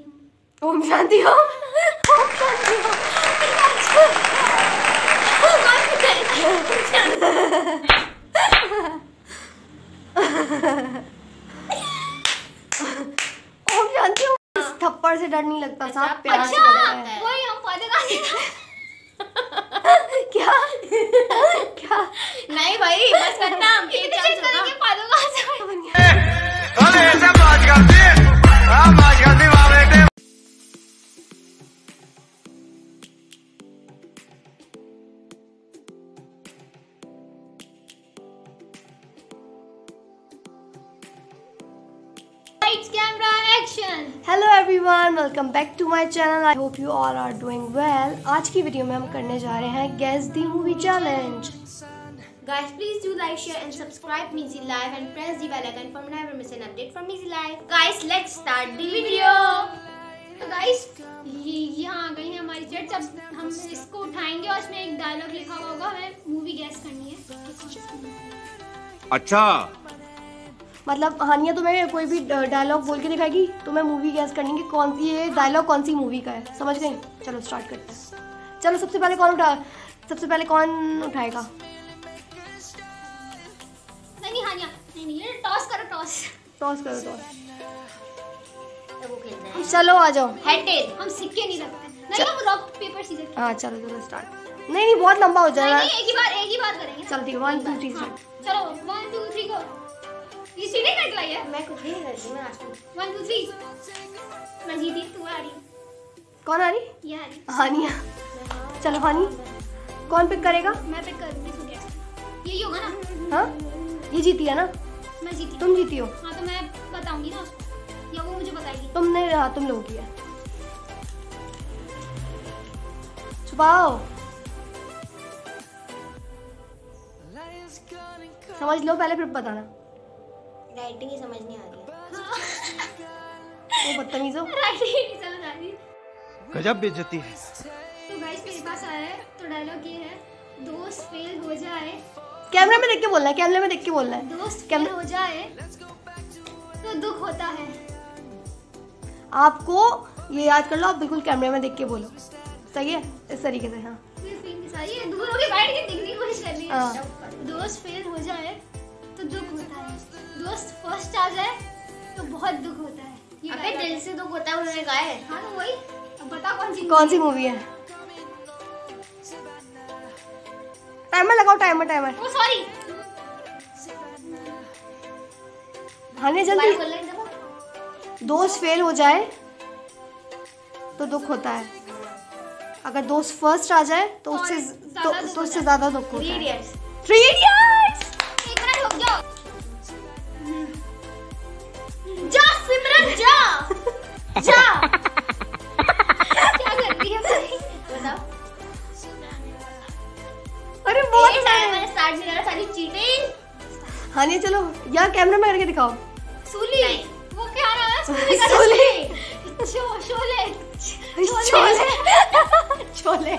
ओम शांति ओम। ओम शांति ओम शांति ओम। थप्पड़ से डर नहीं लगता, साहब प्यार से लगता है। वही हम क्या क्या? नहीं भाई बस करना हम ये चल चुका के पादो का अरे ऐसा बात करती है, हां बात करती वाह बेटे। Lights camera action. Hello everyone, welcome back to my channel. I hope you all are doing well. आज की वीडियो में हम करने जा रहे हैं guess the movie challenge. Guys, please do like, share and subscribe Meezy Live and press the bell icon for never miss an update from Meezy Live. Guys, let's start the video. तो guys, यहाँ आ गई है हमारी chat. जब हम इसको उठाएंगे और इसमें एक डायलॉग लिखा हुआ होगा, हमें मूवी गैस करनी है। अच्छा, मतलब हानिया तुम्हें कोई भी डायलॉग बोल के दिखाएगी, तुम्हें मूवी गैस करनी है कौन सी ये डायलॉग कौन सी मूवी का है। समझ गए? चलो स्टार्ट करते हैं। चलो सबसे पहले कौन उठाएगा? नहीं हानिया, नहीं ये टॉस करो, टॉस करो। वो खेलना है। चलो आ जाओ। हेड टेल, हम सिक्के नहीं रखते। नहीं हम रॉक पेपर सीजर। हाँ चलो स्टार्ट। नहीं बहुत लंबा हो जाएगा। नहीं एक ही बार करेंगे। चल ठीक है, 1 2 3 स्टार्ट। चलो 1 2 3 गो। ये सीढ़ी कट लाई है। मैं कुछ नहीं करती, मैं आज 1 2 3। मैं जीती, तू आ रही। कौन आ रही? ये आ रही। हानिया। चलो हानी, कौन पिक करेगा? मैं पिक करूंगी, तू गैस। यही होगा ना? हाँ ये जीती है ना? मैं जीती। तुम जीती हो। हाँ तो मैं बताऊंगी ना उसको, या वो मुझे बताएगी। तुमने हाँ तुम लोगों की है। छुपाओ, समझ लो पहले फिर बताना। राइटिंग ही समझ नहीं आ रही है। वो बदतमीज हो। राइटिंग नहीं समझ आ रही। गजब बेइज्जती है। तो गाइस मेरे पास आया है, तो डायलॉग ये है, दोस्त फेल हो जाए। कैमरे में देख के बोलना है, कैमरे में देख के बोलना है। दोस्त फेल हो जाए तो दुख होता है। आपको ये याद कर लो, आप बिल्कुल कैमरे में देख के बोलो। सही है? इस तरीके से। हाँ ये दूर होके बैठ के देखने की कोशिश कर रही है। हाँ। दोस्त फेल हो जाए तो दुख होता है, दोस्त फर्स्ट आ जाए तो बहुत दुख होता है। ये अबे दिल से दुख होता है, उन्होंने कहा है। हाँ तो वही। अब बता कौन सी मूवी है? टाइमर लगाओ, टाइमर। Oh sorry. हानिया जल्दी। दोस्त फेल हो जाए तो दुख होता है, अगर दोस्त फर्स्ट आ जाए तो उससे ज्यादा दुख होता है। 3 Idiots। एक मिनट रुक जाओ। जा सिमरन जा। क्या कर रही है भाई? बताओ। अरे बहुत मैंने स्टार्ट नहीं करा, सारी चीटिंग। हानिया चलो यार, कैमरा में करके दिखाओ। सूली। वो क्या नाम है? सूली। शोले। छोले।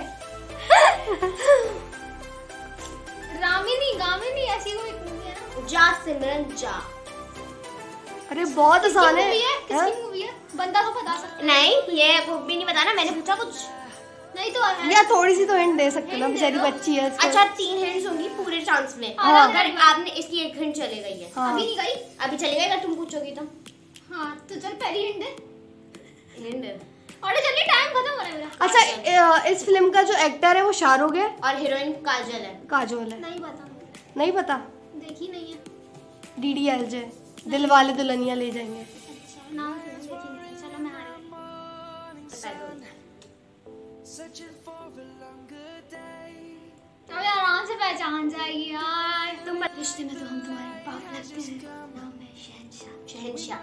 गामिनी ऐसी कोई मूवी है ना? जा सिमरन जा। अरे बहुत आसान है। किसकी मूवी है? बंदा तो बता सकता है। नहीं ये वो भी नहीं बताना, मैंने पूछा कुछ। नहीं तो या थोड़ी सी तो हिंट दे सकते ना, बेचारी बच्ची है। अच्छा 3 हिंट्स होंगी पूरे चांस में। हाँ। अगर आपने इसकी एक हिंट चले गई है। हाँ। अभी नहीं गई। अभी चले गई अगर तुम पूछोगी तो। हाँ तो चल पहली हिंट दे। हिंट और जल्दी, टाइम खत्म हो रहा है मेरा। अच्छा इस फिल्म का जो एक्टर है वो शाहरुख है और हीरोइन काजल है। काजोल है? नहीं पता? देखी नहीं है। DDLJ, दिल वाले दुल्हनिया ले जाएंगे। अच्छा नाम देखी नहीं। चलो मैं हार गई। अब आराम से पहचान जाएगी यार। तुम रिश्ते में तो हम तुम्हारे बाप लगते हैं। नाम है शहंशाह।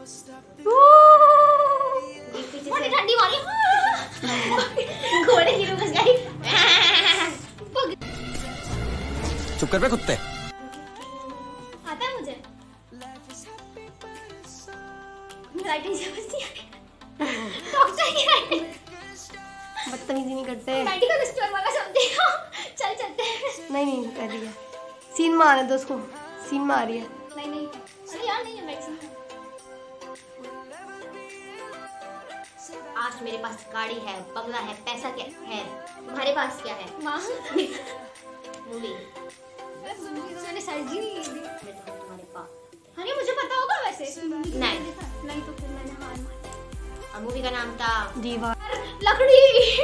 बड़ी ठंडी वाली। घोड़े की रुक गई। चुप कर बे कुत्ते। आता है मुझे। राइटिंग समझती है। डॉक्टर की राइटिंग। बदतमीजी नहीं करते। मेडिकल स्टोर वाला समझे हो। चल चलते हैं। नहीं कर रही है। सीन में आने दो उसको, सीन में आ रही है। नहीं अरे यार नहीं है वैक्सीन। आज मेरे पास गाड़ी है, बंगला है, पैसा क्या है, तुम्हारे पास क्या है? मूवी मैंने सर्जरी नहीं की थी। तुम्हारे पास हाँ मुझे पता होगा वैसे। नहीं तो फिर मैंने हार मानी। और मूवी का नाम था दीवार। लकड़ी।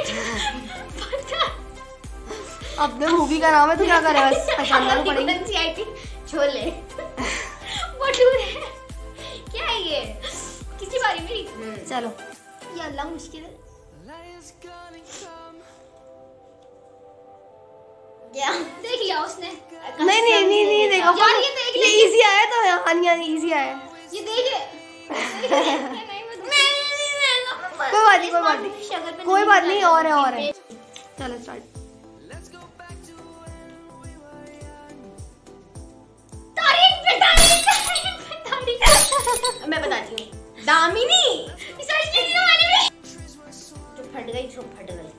अपने मूवी का नाम है तो क्या करे, बस पहचानना तो पड़ेगी। कौन सी आई थी? छोले। भटूरे। क्या है ये? किसी बारी मेरी। चलो ये अल्लाह मुश्किल है। क्या देख लिया उसने। नहीं देखो यार ये देख ले। इजी आया तो हानिया इजी आया। ये देख ले। कोई बात नहीं कोई बात नहीं और है। चलो स्टार्ट। मैं बताती हूँ। दामिनी। जो फट गई सो फट गई।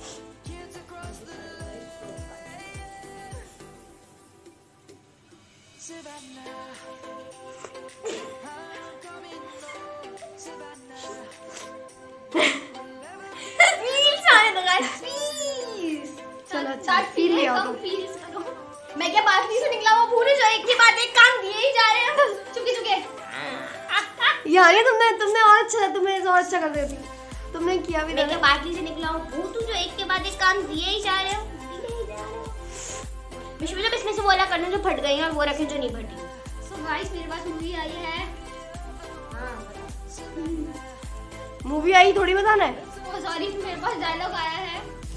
चलो फील ले आओ तुम। मैं क्या बात नहीं से निकला वो भूल जाओ। एक के बाद एक काम दिए ही जा रहे हैं। चुके यार ये तुमने और अच्छा कर देती। तुमने किया भी मैं क्या नहीं। बाटली से निकला हूँ भूत हूँ जो एक के बाद एक काम दिए ही जा रहे हो। जब इसमें से बोला करना जो फट गई हैं और वो रखें जो नहीं फटी। सो गाइस मेरे पास मूवी आई है। मूवी आई थोड़ी बताना है। सॉरी मेरे पास डायलॉग आया है।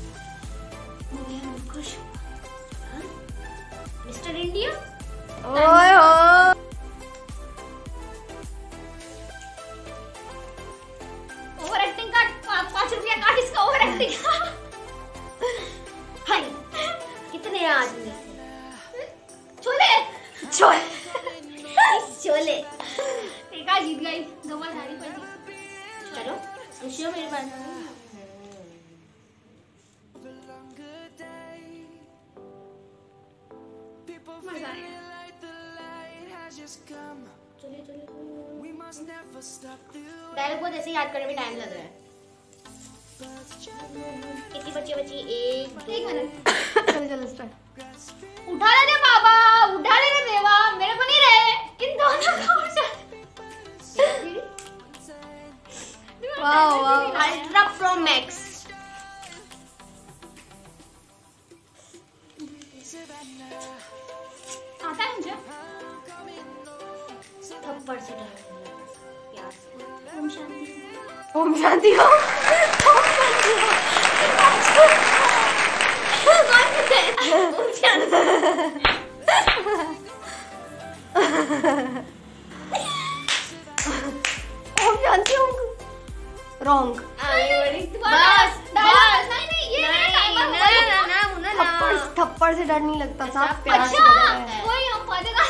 Mister India. ओए हो ओवर एक्टिंग का 5 रुपया काट इसका ओवर एक्टिंग। हाय कितने आदमी छोले। छोले। एक आज जीत गई। धमाल हारी पड़ी। चलो खुशियों मेरे पास। मजा आया। डायलॉग बहुत ऐसे याद करने में टाइम लग रहा है। कितनी बची? एक मिनट। चलो स्टार्ट। उठा ले बाबा, उठा ले देवा, मेरे को नहीं रहे इन दोनों को उठा। वाह अल्ट्रा प्रो मैक्स। आता है मुझे। थप्पड़ से डर प्यार। ओम शांति। ओम शांति हो। ओम शांति हो। रॉन्ग। बस नहीं ये थप्पड़ से डर नहीं लगता साहब, प्यार से अच्छा डर है। वही हम पता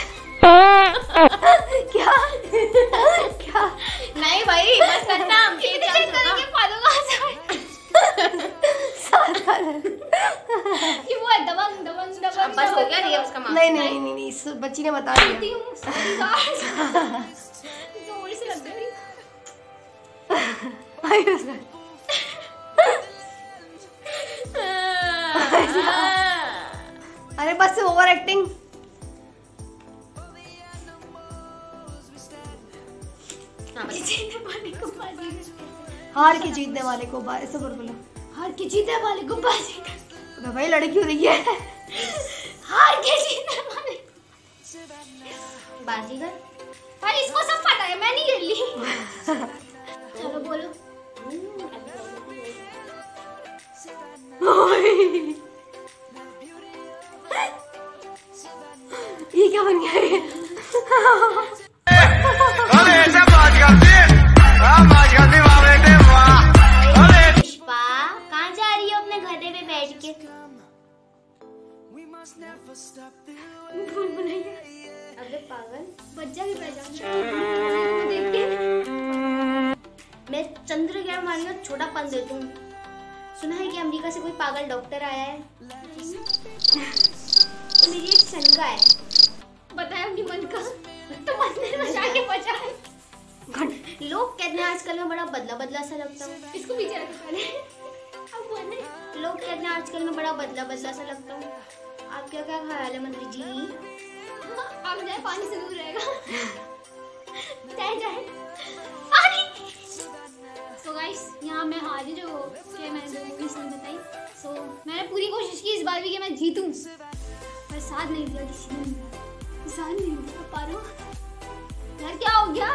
क्या क्या नहीं भाई बस करना। कि वो है दबंग बस हो गया नहीं उसका मामला। नहीं इस बच्ची ने बता दिया। जोर से लग गई। अरे बस ओवर एक्टिंग। हार के जीतने वाले को ऐसे बोलो। हार के जीतने वाले को बाजीगर। तो भाई लड़की हो रही है। हार के जीतने वाले बाजीगर। भाई इसको सब पता है, मैं नहीं खेल ली। चलो बोलो। ये क्या बन गया ये? अरे ऐसे बात करती है। बात करती वाह बेटे वाह। अरे पुष्पा कहाँ जा रही हो अपने घरे पे बैठ के? अबे पागल बच्चा भी बैठ जाऊंगा देख के। मैं चंद्रग्रहण वाली ना छोटा पन देती हूँ। सुना है कि अमेरिका से कोई पागल डॉक्टर आया है। तो मेरी एक शंका है। बताया अपनी मन का तो मन में बचा के बचा है। लोग कहते हैं आजकल मैं बड़ा बदला बदला सा लगता हूँ। इसको पीछे रखो पहले। अब बोलने। लोग कहते हैं आजकल मैं बड़ा बदला बदला सा लगता हूँ। आपका क्या ख्याल है मंत्री जी? अब जाए पानी से दूर रहेगा। जाए जाए पानी। सो गाइस यहाँ मैं हारी जो कि मैंने 2 मूवीज नहीं बताई। सो मैंने पूरी कोशिश की इस बार भी कि मैं जीतूं, पर साथ नहीं दिया किसी ने। साथ नहीं दिया पारो। यार क्या हो गया?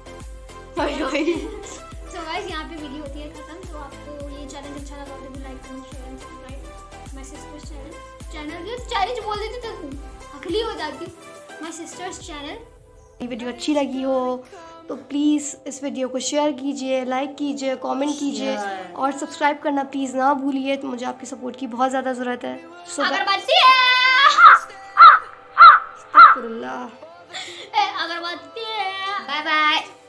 सो गाइस यहाँ पे वीडियो होती है खत्म। तो आपको ये चैलेंज अच्छा लगा तो लाइक करें, share and subscribe my sisters channel जो चैलेंज बोल देती तो अखली हो जाती। My sisters channel. ये वीडियो अच्छी लगी हो तो प्लीज़ इस वीडियो को शेयर कीजिए, लाइक कीजिए, कमेंट कीजिए और सब्सक्राइब करना प्लीज़ ना भूलिए। तो मुझे आपकी सपोर्ट की बहुत ज़्यादा ज़रूरत है। अगरबत्ती है। अस्तगफुरुल्लाह। अगरबत्ती है। Bye bye.